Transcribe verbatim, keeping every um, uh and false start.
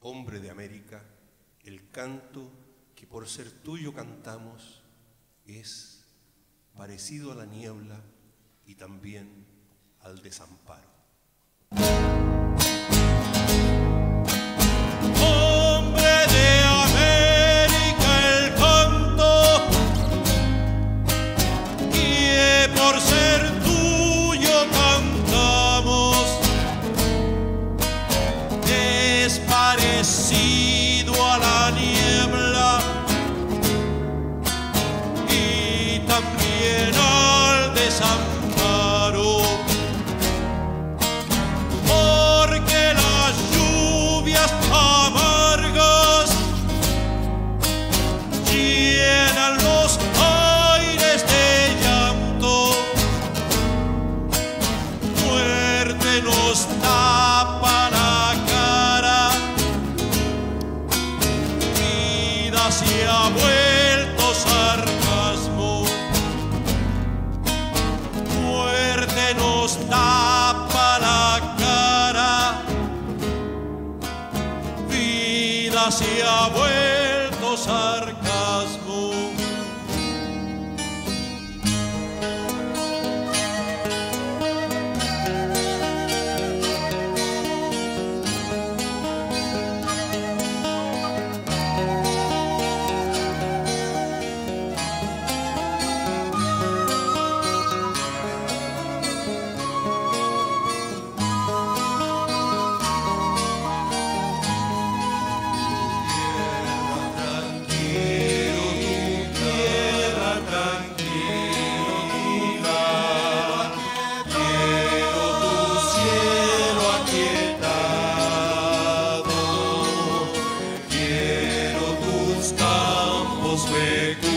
hombre de América, el canto que por ser tuyo cantamos es parecido a la niebla y también al desamparo. Hombre de América, el canto que por ser tuyo cantamos es parecido a la niebla y también al desamparo, porque las lluvias amargas llenan los aires de llanto, muerte nos tapa la cara, vida se ha vuelto sarcasmo, muerte nos tapa la cara, vida se ha vuelto sarcasmo. Campos fecundos.